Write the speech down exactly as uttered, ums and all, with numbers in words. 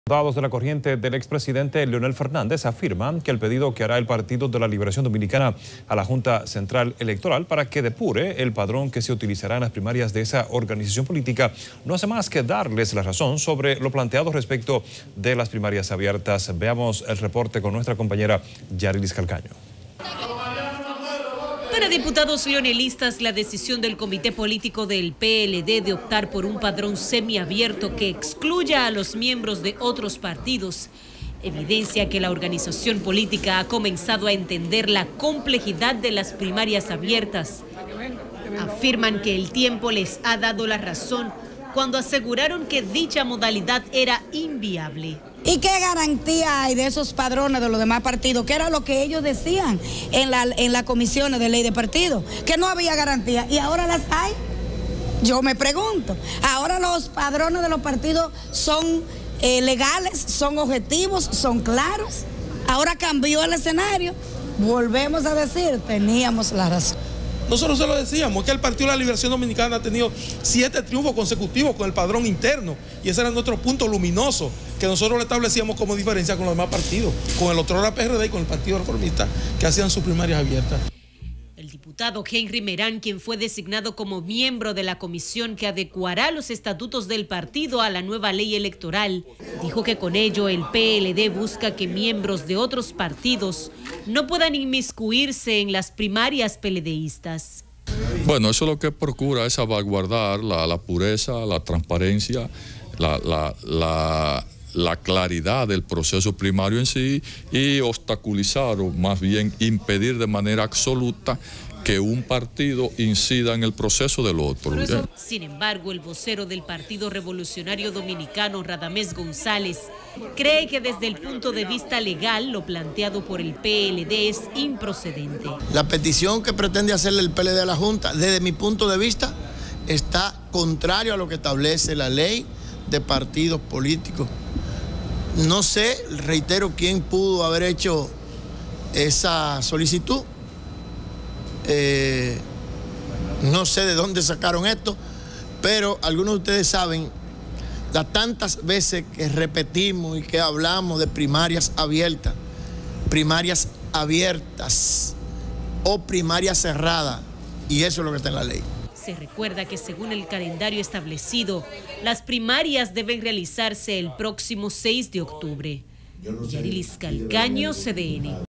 Diputados de la corriente del expresidente Leonel Fernández afirman que el pedido que hará el Partido de la Liberación Dominicana a la Junta Central Electoral para que depure el padrón que se utilizará en las primarias de esa organización política no hace más que darles la razón sobre lo planteado respecto de las primarias abiertas. Veamos el reporte con nuestra compañera Yarilis Calcaño. Para diputados leonelistas, la decisión del Comité Político del P L D de optar por un padrón semiabierto que excluya a los miembros de otros partidos evidencia que la organización política ha comenzado a entender la complejidad de las primarias abiertas. Afirman que el tiempo les ha dado la razón cuando aseguraron que dicha modalidad era inviable. ¿Y qué garantía hay de esos padrones de los demás partidos? Que era lo que ellos decían en la, en las comisiones de ley de partido, que no había garantía y ahora las hay. Yo me pregunto, ahora los padrones de los partidos son eh, legales, son objetivos, son claros. Ahora cambió el escenario, volvemos a decir, teníamos la razón. Nosotros se lo decíamos, que el Partido de la Liberación Dominicana ha tenido siete triunfos consecutivos con el padrón interno y ese era nuestro punto luminoso, que nosotros lo establecíamos como diferencia con los demás partidos, con el otro P R D y con el Partido Reformista, que hacían sus primarias abiertas. El diputado Henry Merán, quien fue designado como miembro de la comisión que adecuará los estatutos del partido a la nueva ley electoral, dijo que con ello el P L D busca que miembros de otros partidos no puedan inmiscuirse en las primarias peledeístas. Bueno, eso lo que procura es salvaguardar la, la pureza, la transparencia, la, la, la, la claridad del proceso primario en sí y obstaculizar o más bien impedir de manera absoluta que un partido incida en el proceso del otro. Sin embargo, el vocero del Partido Revolucionario Dominicano, Radamés González, cree que desde el punto de vista legal lo planteado por el P L D es improcedente. La petición que pretende hacerle el P L D a la Junta, desde mi punto de vista, está contrario a lo que establece la ley de partidos políticos. No sé, reitero, quién pudo haber hecho esa solicitud. Eh, no sé de dónde sacaron esto, pero algunos de ustedes saben las tantas veces que repetimos y que hablamos de primarias abiertas, primarias abiertas o primarias cerradas, y eso es lo que está en la ley. Se recuerda que según el calendario establecido, las primarias deben realizarse el próximo seis de octubre. Yarilis Calcaño, C D N.